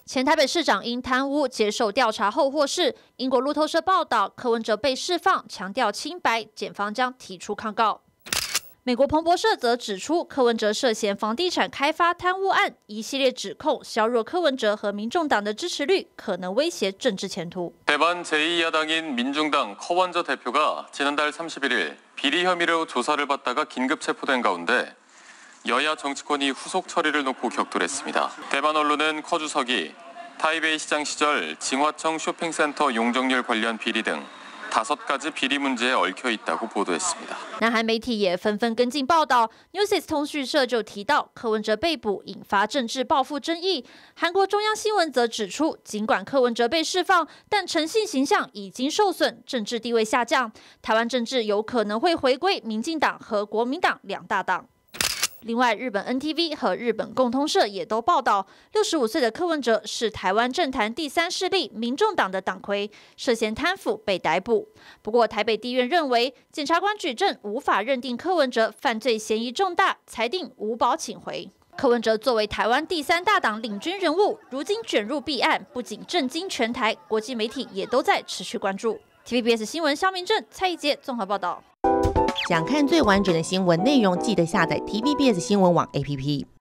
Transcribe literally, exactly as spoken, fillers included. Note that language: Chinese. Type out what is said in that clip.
前台北市长因贪污接受调查后获释。英国路透社报道，柯文哲被释放，强调清白，检方将提出抗告。美国彭博社则指出，柯文哲涉嫌房地产开发贪污案，一系列指控削弱柯文哲和民众党的支持率，可能威胁政治前途。 대만 제이 야당인 민중당柯원저 대표가 지난달 삼십일일 비리 혐의로 조사를 받다가 긴급 체포된 가운데 여야 정치권이 후속 처리를 놓고 격돌했습니다. 대만 언론은柯 주석이 타이베이 시장 시절 징화청 쇼핑센터 용적률 관련 비리 등 다섯 가지 비리 문제에 얽혀 있다고 보도했습니다. 南韩媒体也纷纷跟进报道 ，Newsis 通讯社就提到柯文哲被捕引发政治报复争议。韩国中央新闻则指出，尽管柯文哲被释放，但诚信形象已经受损，政治地位下降，台湾政治有可能会回归民进党和国民党两大党。 另外，日本 N T V 和日本共通社也都报道，六十五岁的柯文哲是台湾政坛第三势力民众党的党魁，涉嫌贪腐被逮捕。不过，台北地院认为，检察官举证无法认定柯文哲犯罪嫌疑重大，裁定无保请回。柯文哲作为台湾第三大党领军人物，如今卷入弊案，不仅震惊全台，国际媒体也都在持续关注。T V B S 新闻肖明正、蔡一杰综合报道。 想看最完整的新闻内容，记得下载 T V B S 新闻网 A P P。